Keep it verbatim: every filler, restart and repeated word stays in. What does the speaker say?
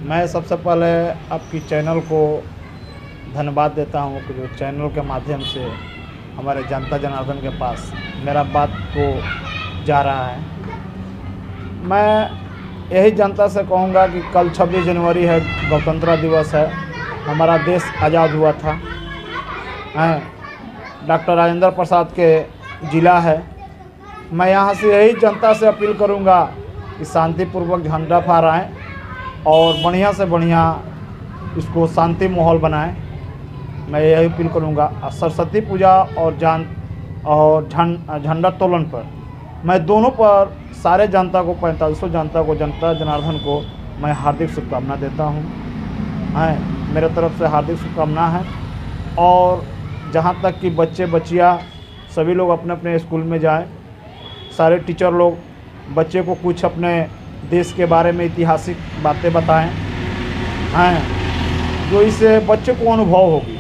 मैं सबसे पहले आपकी चैनल को धन्यवाद देता हूँ कि जो चैनल के माध्यम से हमारे जनता जनार्दन के पास मेरा बात को जा रहा है। मैं यही जनता से कहूँगा कि कल छब्बीस जनवरी है, गणतंत्र दिवस है, हमारा देश आज़ाद हुआ था। डॉक्टर राजेंद्र प्रसाद के ज़िला है। मैं यहाँ से यही जनता से अपील करूँगा कि शांतिपूर्वक झंडा फहराएं और बढ़िया से बढ़िया इसको शांति माहौल बनाएं। मैं यही अपील करूँगा। सरस्वती पूजा और जान और झंडा तोलन पर मैं दोनों पर सारे जनता को पैंतालीस सौ जनता को जनता जनार्दन को मैं हार्दिक शुभकामना देता हूँ। हैं मेरे तरफ से हार्दिक शुभकामना है। और जहाँ तक कि बच्चे बच्चियाँ सभी लोग अपने अपने स्कूल में जाएं, सारे टीचर लोग बच्चे को कुछ अपने देश के बारे में ऐतिहासिक बातें बताएं हैं, जो इससे बच्चे को अनुभव होगी।